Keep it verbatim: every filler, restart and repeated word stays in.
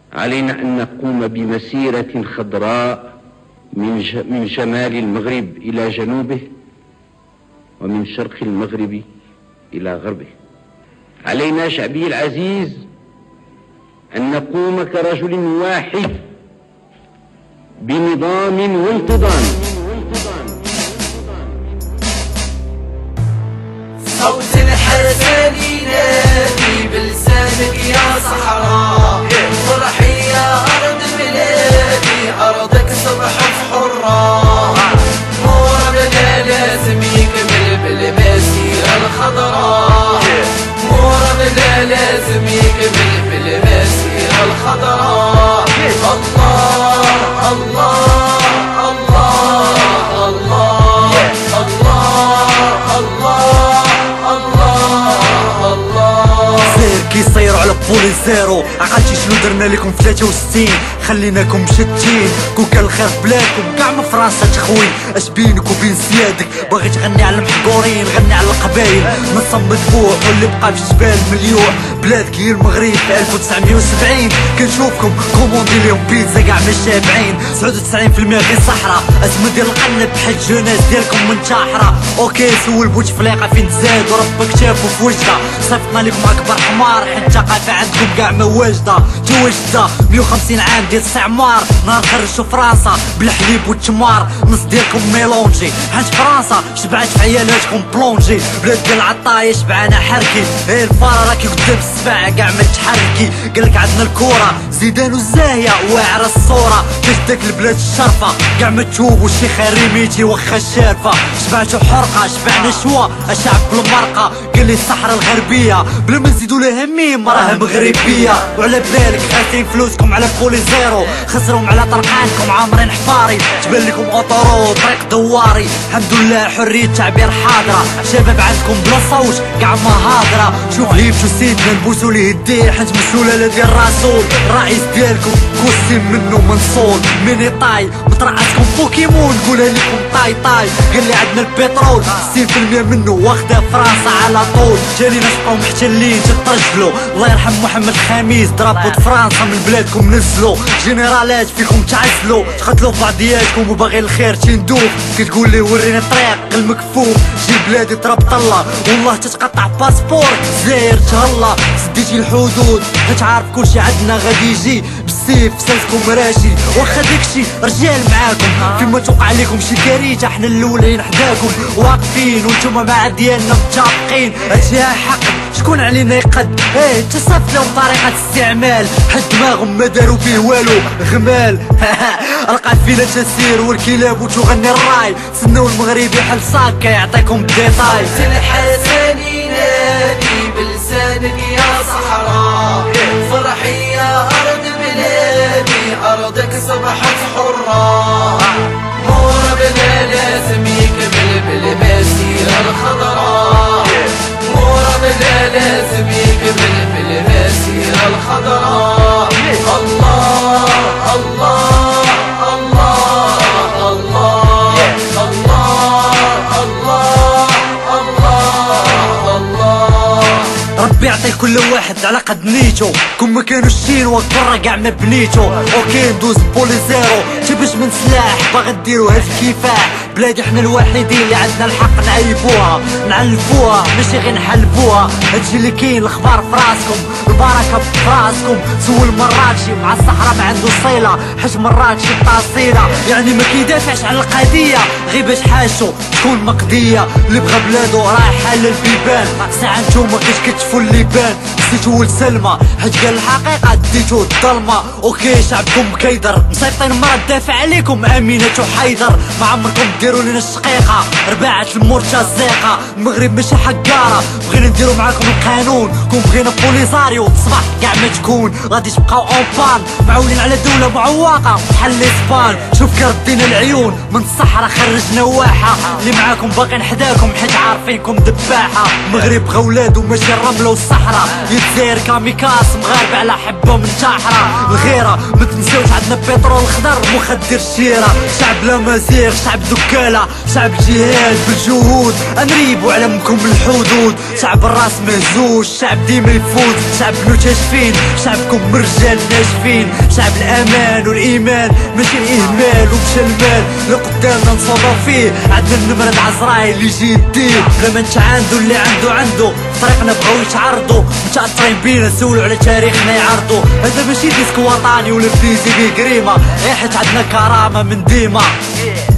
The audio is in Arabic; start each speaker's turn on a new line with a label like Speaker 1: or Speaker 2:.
Speaker 1: علينا أن نقوم بمسيرة خضراء من من شمال المغرب إلى جنوبه ومن شرق المغرب إلى غربه. علينا شعبي العزيز أن نقوم كرجل واحد بنظام وانتظام.
Speaker 2: صوت الحسن ينادي بلسانك يا صحراء، فرحي يا أرض بلادي، أرضك صبح حرة، مرادنا لازم يكمل بالمسيرة الخضراء، مرادنا لازم يكمل بالمسيرة الخضراء. الله الله الله الله الله الله.
Speaker 3: سير كيصيروا على بولي زيرو، عقلتي شنو درنا لكم في ثلاثة وستين؟ خليناكم مشتين، كون كان الخير في بلادكم كاع من فرنسا تخوي. اش بينك وبين سيادك؟ باغي تغني على المحقورين، غني على القبايل، نصمد بوح واللي بقى في جبال مليوح. بلادك هي المغرب في ألف وتسعمية وسبعين، كنشوفكم كوموندي ليهم بيتزا كاع مش شابعين. سبعة وتسعين بالمية غير صحراء، ازمة ديال القلب بحال الجناز ديالكم منتحرة. اوكي سول بوتفليقة فين تزاد وربك شافو في وجهها، صيفطنا لكم اكبر حمار حيت الثقافة عندكم كاع ما واجدة. جا واجدة مية وخمسين عام ديال الاستعمار، نهار خرجتو فرنسا بالحليب والتمار، نص ديالكم ميلونجي حيت فرنسا شبعت في عيالاتكم بلونجي. بلاد ديال العطاية شبعانة حركي، هي الفارة راكي قدام السباع كاع ما تحركي. قالك عندنا الكورة زيدان والزاهية واعرة الصورة، كاش داك البلاد الشرفة كاع ما تشوفو شي خريميتي واخا الشارفة. شبعتو حرقة شبعنا شوا الشعب بالمرقة، قالي الصحراء الغربية بلا ما نزيدو لها ميم راها مغربية. وعلى بالك غاسين فلوسكم على بولي زيرو، خسرهم على طرقانكم عامرين حفاري، تبان لكم اوطورو طريق دواري. الحمد لله حرية التعبير حاضرة، شباب عندكم بلا صوت كاع ما هاضرة. شوف ليبتو سيدنا نبوسو ليه الديه حيت من السلالة ديال الرسول، الرئيس ديالكم كوستيم منو منصول. ميني طاي مطرعتكم بوكيمون نقولها لكم طاي طاي. قال لي عندنا البترول ستين بالمية منو واخدها فرنسا على طول. جانينا شبقاو محتلين تطجلو، الله يرحم محمد الخامس ضربوا فرنسا من بلادكم نزلو. جنرالات فيكم تعزلو، تقتلوا بعضياتكم وباغي الخير تندوب. كتقول لي وريني الطريق المكفوف، جي بلادي تربط الله والله تتقطع باسبور. زاير تهلا سديتي الحدود حيت عارف كلشي عندنا غادي يجي بالسيف سالكم راشي. واخا داكشي رجال معاكم فيما توقع لكم شي كارثة، حنا الاولين حداكم واقفين وانتوما مع ديالنا متفقين. هادشي حق شكون علينا يقد ايه تصف لهم طريقة استعمال حد دماغهم ما داروا فيه والو غمال. القافلة تسير والكلاب وتغني الراي، سنو المغربي حل صاكا يعطيكم ديتاي.
Speaker 2: الحسن ينادي بلسانك يا صحراء، فرحي يا أرض بلادي، أرضك صبحت حرة، مرادنا لازم يكمل بالمسيرة الخضراء، مرادنا لازم يكمل بالمسيرة الخضراء. الله الله الله الله الله الله.
Speaker 3: ربي يعطي كل واحد على قد نيتو، كون ما كانوش شين وقرا كاع ما بنيتو. اوكي ندوز بولي زيرو تبش من سلاح باغي ديرو هاد الكفاح. بلادي حنا الوحيدين اللي عندنا الحق نعيبوها نعلفوها ماشي غير نحلبوها. هادشي اللي كاين الاخبار في راسكم، البركه في راسكم. سول مراكشي مع الصحراء ما عنده صيله حيت مراكشي بطاسيله، يعني ما كيدافعش على القضيه غير باش حاشو تكون مقضيه. اللي بغى بلادو راه حل البيبان، ساعه نتوما كتكتفوا اللبان. نسيتو ولد سلمى حيت قال الحقيقه ديتو الظلمه. اوكي شعبكم كيدر مسيطين مرة دافع عليكم امينة وحيدر. ما عمركم ديروا لنا الشقيقه رباعة المرتزقه. المغرب ماشي حقاره، بغينا نديرو معاكم القانون. كون بغينا بوليزاريو تصبح كاع ما تكون غادي تبقاو اون بان، معولين على دوله معوقه بحال الاسبان. شوف كي ردينا العيون من الصحراء خرجنا واحه، اللي معاكم باقيين حداكم حيت عارفينكم دباحه. المغرب بغا ولادو ماشي الرمله والصحراء، يتزاير كاميكاس مغاربه على حبه منتحره. الغيره ما تنساوش عندنا بترول خضر مخدر الشيره، شعب لا مزيغ شعب دكان رجالة، شعب جهاد بالجهود انريبو علمكم الحدود، شعب الراس مهزوز، شعب ديما يفوز، شعب مكتشفين، شعبكم رجال ناشفين، شعب الامان والايمان ماشي الاهمال ومشى المال لقدامنا نصبر فيه، عندنا النمرة عزرايل اللي يجي يديه، بلا ما نتعاندو اللي عنده عنده، طريقنا بغاو يتعرضوا متأثرين بينا نسولو على تاريخنا يعرضوا، هذا ماشي ديسك وطني ولا بليزي بيه قريمة، غير حيت عندنا كرامة من ديما.